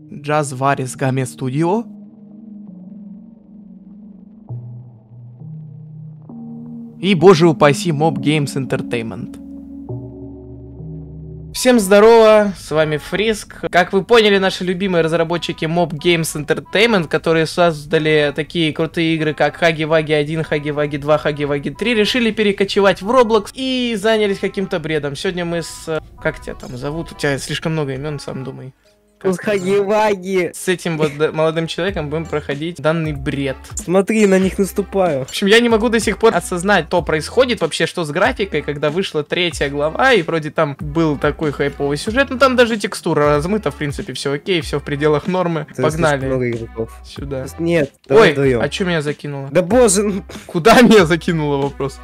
Jazz Varis Game Studio. И, боже упаси, Mob Games Entertainment. Всем здорово, с вами Фриск. Как вы поняли, наши любимые разработчики Mob Games Entertainment, которые создали такие крутые игры, как Хаги-Ваги 1, Хаги-Ваги 2, Хаги-Ваги 3, решили перекочевать в Roblox и занялись каким-то бредом. Сегодня мы с... Как тебя там зовут? У тебя слишком много имен, сам думай. Хаги-Ваги. С этим вот молодым человеком будем проходить данный бред. Смотри, на них наступаю. В общем, я не могу до сих пор осознать, что происходит вообще, что с графикой, когда вышла 3-я глава, и вроде там был такой хайповый сюжет, но там даже текстура размыта, в принципе, все окей, все в пределах нормы. Погнали. Много игроков. Сюда. Нет, ой, вдвоем. а чё меня закинуло? Да боже. Куда меня закинуло, вопрос?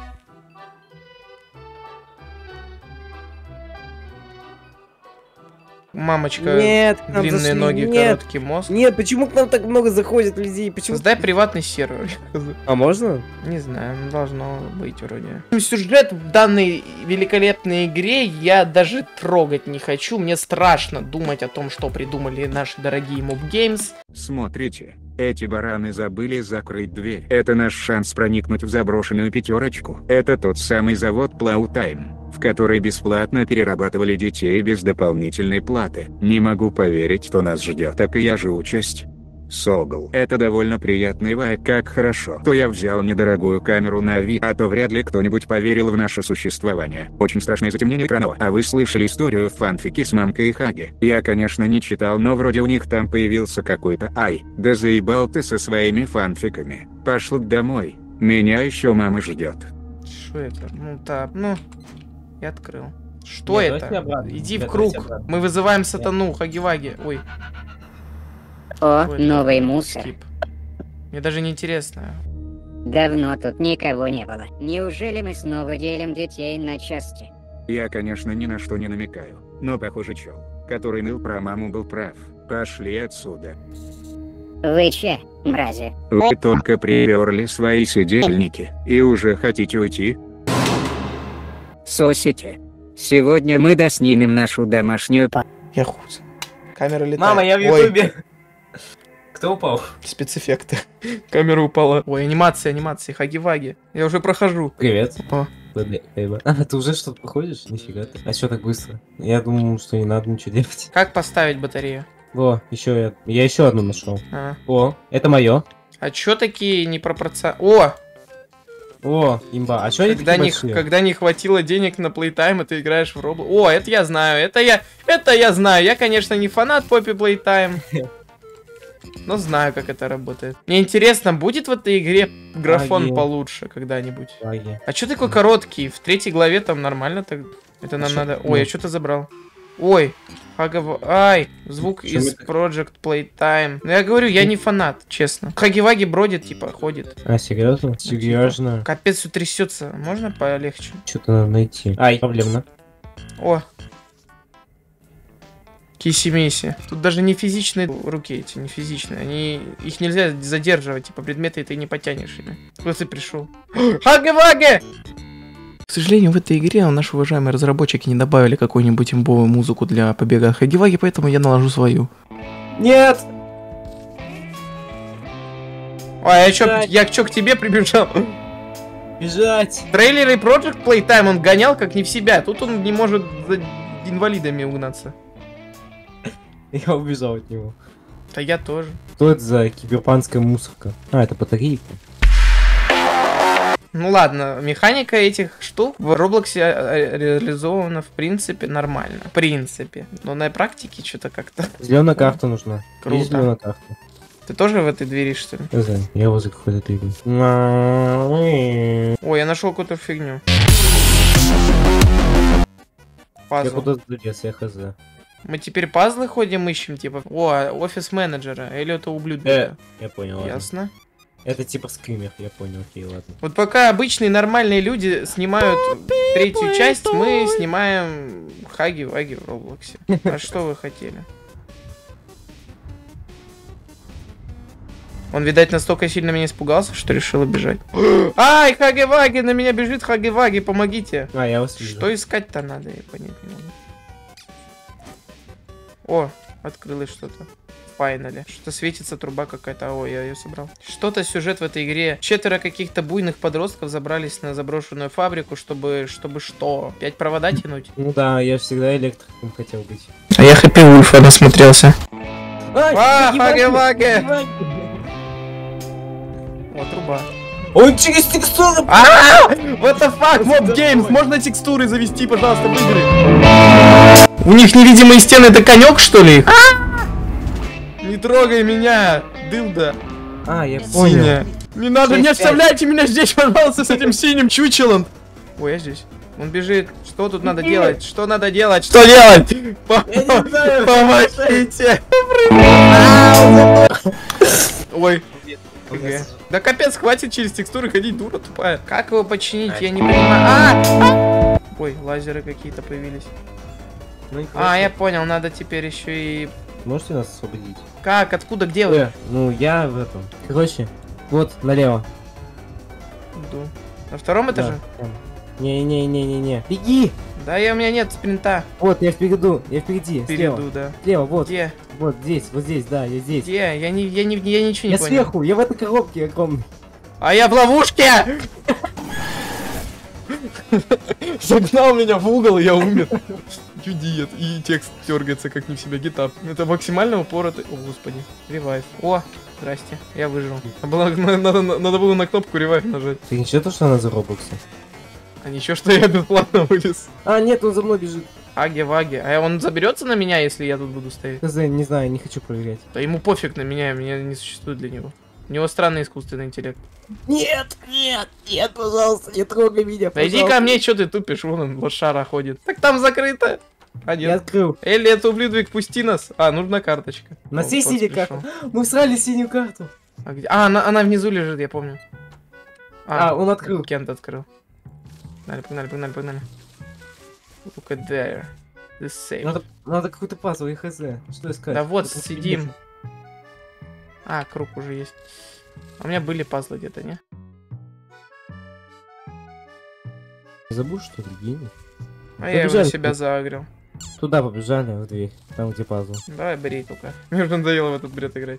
Мамочка, нет, длинные ноги, нет. короткий мозг. Нет, почему к нам так много заходит людей? Почему? Создай приватный сервер. А можно? Не знаю, должно быть вроде. Сюжет в данной великолепной игре я даже трогать не хочу. Мне страшно думать о том, что придумали наши дорогие Mob Games. Смотрите, эти бараны забыли закрыть дверь. Это наш шанс проникнуть в заброшенную пятерочку. Это тот самый завод Playtime, в который бесплатно перерабатывали детей без дополнительной платы. Не могу поверить, что нас ждет такая же участь. Согл. Это довольно приятный вайб. Как хорошо, то я взял недорогую камеру на вид, а то вряд ли кто-нибудь поверил в наше существование. Очень страшное затемнение экрана. А вы слышали историю в фанфике с мамкой и Хаги? Я, конечно, не читал, но вроде у них там появился какой-то... Ай, да заебал ты со своими фанфиками. Пошел домой. Меня еще мама ждет. Что это? Ну так, ну... Я открыл. Что это? Иди в круг. Мы вызываем сатану, Хаги-Ваги. Ой. О, новый мусор. Скип. Мне даже не интересно. Давно тут никого не было. Неужели мы снова делим детей на части? Я, конечно, ни на что не намекаю, но похоже чел, который ныл про маму, был прав. Пошли отсюда. Вы че, мрази? Вы только приперли свои сидельники и уже хотите уйти? Сосите. Сегодня мы доснимем нашу домашнюю Я хуй. Камера летает. Мама, я в ютубе. Кто упал? Спецэффекты. Камера упала. Ой, анимации, Хаги-Ваги. Я уже прохожу. Привет. О. А, ты уже что-то проходишь? Нифига ты. А что так быстро? Я думал, что не надо ничего делать. Как поставить батарею? О, еще я еще одну нашел. А. О, это мое. А чё такие непропорциональные? О, имба. А что они такие большие? Когда не хватило денег на Playtime, и ты играешь в Roblox. О, это я знаю, это я знаю. Я, конечно, не фанат Poppy Playtime, но знаю, как это работает. Мне интересно, будет в этой игре графон получше когда-нибудь? А чё такой короткий? В 3-й главе там нормально так. Это нам надо... Ой, я что-то забрал. Ой, Ай, звук из Project Playtime. Ну я говорю, я не фанат, честно. Хаги-Ваги бродит, типа, ходит. А, серьезно? Серьезно? Капец, все трясется. Можно полегче? Что-то надо найти. Ай, проблемно. О. Киси-миси. Тут даже не физичные руки эти, не физичные. Их нельзя задерживать, типа, предметы ты не потянешь ими. Вот ты пришел. Хаги-Ваги! К сожалению, в этой игре наши уважаемые разработчики не добавили какую-нибудь имбовую музыку для побега от Хаги-Ваги, поэтому я наложу свою. Нет! А я чё к тебе прибежал? Бежать! Трейлеры Project Playtime он гонял как не в себя. Тут он не может за инвалидами угнаться. Я убежал от него. Да я тоже. Что это за киберпанская мусорка? А, это батарейка. Ну ладно, механика этих штук в Роблоксе реализована в принципе нормально. В принципе. Но на практике что-то как-то... Зеленая карта нужна. Круто. Есть зеленая карта. Ты тоже в этой двери, что ли? Не знаю, я возле какой-то двери. Ой, я нашел какую-то фигню. Пазл. Я куда-то я хз. Мы теперь пазлы ходим, ищем, типа... О, офис менеджера. Или это ублюдка. Я понял. Ясно. Это типа скример, я понял, окей, ладно. Вот пока обычные нормальные люди снимают 3-ю часть, мы снимаем Хаги-Ваги в Роблоксе. А что вы хотели? Он, видать, настолько сильно меня испугался, что решил бежать. Ай, Хаги-Ваги, на меня бежит Хаги-Ваги, помогите. А, я вас вижу. Что искать-то надо, я понять не могу. О, Открылось что-то. Файнали. Что-то светится труба какая-то. Ой, я ее собрал. Что-то сюжет в этой игре. 4 каких-то буйных подростков забрались на заброшенную фабрику, чтобы что? 5 провода тянуть? Ну да, я всегда электриком хотел быть. А я Хэппи Вульфа насмотрелся. Ай, Хаге-ваге! Вот труба. Он через текстуру! What the fuck, Mob Games, можно текстуры завести, пожалуйста, в игры? У них невидимые стены, это конек, что ли? Не трогай меня, дылда. Я Синяя. понял. Не надо, не оставляйте меня здесь, пожалуйста, с этим синим чучелом. Ой, я здесь. Он бежит. Что тут надо делать? Что надо делать? Что делать? Помогите. Ой. Да капец, хватит через текстуры ходить, дура тупая. Как его починить? Я не понимаю. Ой, лазеры какие-то появились. Я понял, надо теперь еще и... Можете нас освободить? Как? Откуда? Где вы? Ну, я в этом. Короче, вот, налево. Иду. На втором этаже? Не-не-не-не-не. Беги! Да, у меня нет спринта. Вот, я впереди. Впереду, да. Слева, вот. Где? Вот здесь, да, я здесь. Где? Я ничего не Я понял. сверху, я в этой коробке огромной. А я в ловушке! Загнал меня в угол, и я умер. Чудит. И текст дергается, как не в себя. Гитап. Это максимально упоротый. О, господи. Ревайв. О, здрасте. Я выжил. Надо было на кнопку ревайв нажать. Ты ничего, то, что она за Роблокса? А ничего, что я бесплатно вылез. Нет, он за мной бежит. Аги-ваги. А он заберется на меня, если я тут буду стоять? Не знаю, не хочу проверять. Да ему пофиг на меня не существует для него. У него странный искусственный интеллект. Нет, пожалуйста, не трогай меня, Да иди ко мне, что ты тупишь, вон он, лошара ходит. Так там закрыто. Я открыл. Элли, это Людвиг, пусти нас. Нужна карточка. У нас есть синяя карта. Мы всрали синюю карту. А где? Она внизу лежит, я помню. Он открыл. Кент открыл. Погнали. Look at there. This safe. Надо какой-то пазл, я хз. Что искать? Да вот, сидим. Круг уже есть. А у меня были пазлы где-то, не? Забыл, что ли, гений? Я его на себя заагрил. Туда побежали, в дверь, там где пазл. Давай, бери только. Мне уже надоело в этот бред играть.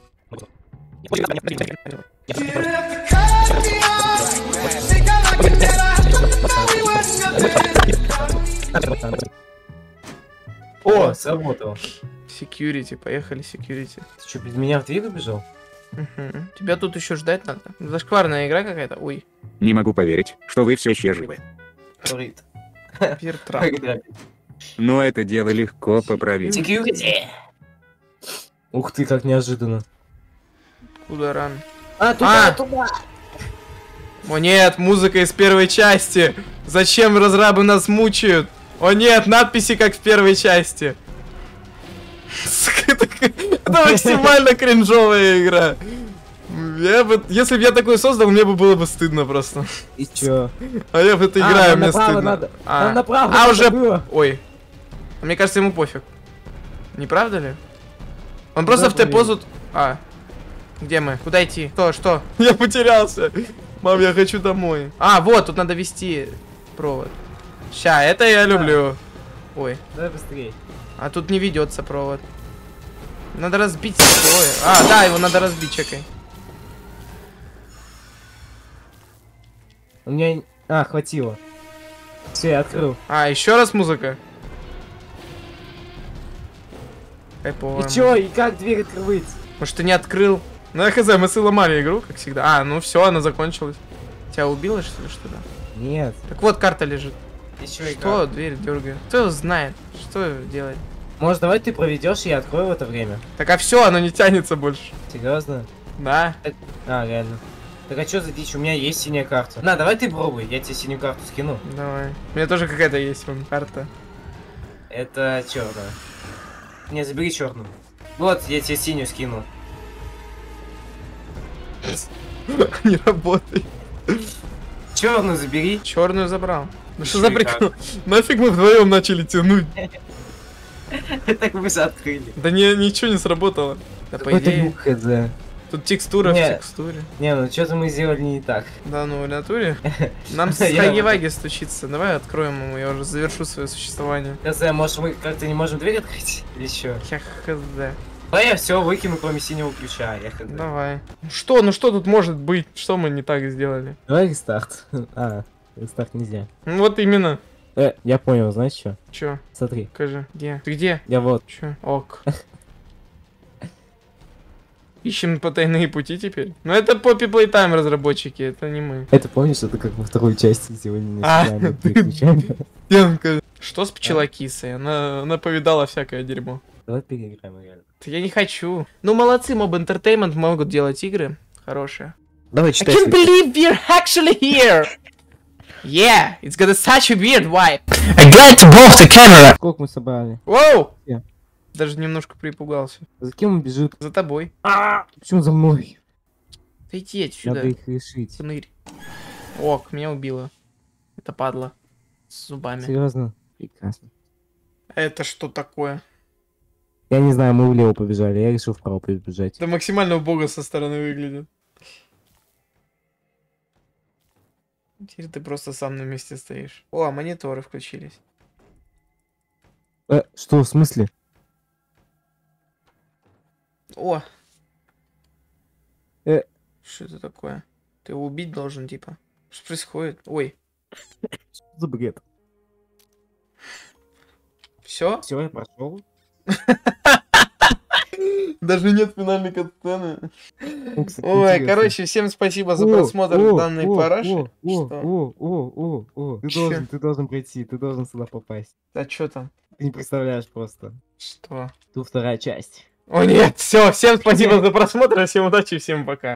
О, сработало. Security, поехали, security. Ты что, без меня в дверь убежал? Тебя тут еще ждать надо. Зашкварная игра какая-то. Ой. Не могу поверить, что вы все еще живы. Пиртрап. Но это дело легко поправить. Ух ты, как неожиданно. Куда ран? Туда! О нет, музыка из первой части. Зачем разрабы нас мучают? О нет, надписи как в первой части. Это максимально кринжовая игра. Если бы я такой создал, мне бы было бы стыдно просто. И чё? А я в это играю, мне стыдно. Нам направо уже... было. Ой. Мне кажется, ему пофиг. Не правда ли? Он просто в Т-позу... Где мы? Куда идти? Что? Я потерялся. Мам, я хочу домой. Вот, тут надо вести провод. Ща, это я люблю. Ой. Давай быстрее. Тут не ведется провод. Надо разбить такое. Да, его надо разбить, чекай. У меня... хватило. Все, я открыл. Еще раз музыка. Кайпово. И чё, и как дверь открыть? Может, ты не открыл? Ну, я хз, мы сломали игру, как всегда. Ну все, она закончилась. Тебя убило, что ли, что-то? Нет. Так вот, карта лежит. Еще что дверь дергает? Кто его знает? Что делать? Может, давай ты проведешь, и я открою в это время. Так, все, оно не тянется больше. Серьезно? Да. Реально. Так, а что за дичь? У меня есть синяя карта. Давай ты пробуй, я тебе синюю карту скину. Давай. У меня тоже какая-то есть вон карта. Это черная. Не, забери черную. Вот, я тебе синюю скину. Не работает. Черную забери. Черную забрал. Ну что за прикол? Нафиг мы вдвоем начали тянуть? Так мы же открыли. Да ничего не сработало. Да по идее. Тут текстура в Не. текстуре. Не, ну что-то мы сделали не так. Да ну, в натуре. Нам с Я Хаги-Ваги стучится. Давай откроем ему, я уже завершу свое существование. Я знаю, может мы как-то не можем дверь открыть? Или что? Я хз. Да я все выкину, кроме синего ключа. Я хз. Давай. Ну что тут может быть? Что мы не так сделали? Давай рестарт. А, рестарт нельзя. Ну вот именно. Я понял, знаешь что? Чё? Смотри, Скажи, где? Ты где? я вот. Чё? Ок. Ищем потайные пути теперь. Ну это Poppy Playtime разработчики, это не мы. Это помнишь, это как во второй части сделали А, на ключами. Что с пчелокисой? Она повидала всякое дерьмо. Давай переиграем реально. Да я не хочу. Ну молодцы, Mob Entertainment могут делать игры хорошие. Давай I can't believe we're actually here! Yeah, it's got such a weird vibe. I'm glad to both the camera. Сколько мы собрали? Воу! Yeah. Даже немножко припугался. За кем он бежит? За тобой. Почему за мной? Да иди отсюда, Надо их решить. пнырь. Ок, меня убило. Это падла. С зубами. Серьезно? Прекрасно. Это что такое? Я не знаю, мы влево побежали, я решил вправо побежать. Это максимально убого со стороны выглядит. Теперь ты просто сам на месте стоишь. О, мониторы включились. Что, в смысле? О! Э. Что это такое? Ты его убить должен, типа. Что происходит? Ой. Что за бред? Все? Все, я прошел. Даже нет финальной катсцены. Кстати, Ой, интересно. короче, всем спасибо за просмотр данной параши. Что? Ты должен прийти, ты должен сюда попасть. А что там? Ты не представляешь просто. Что? Тут вторая часть. О нет, все, всем спасибо за просмотр, всем удачи, всем пока.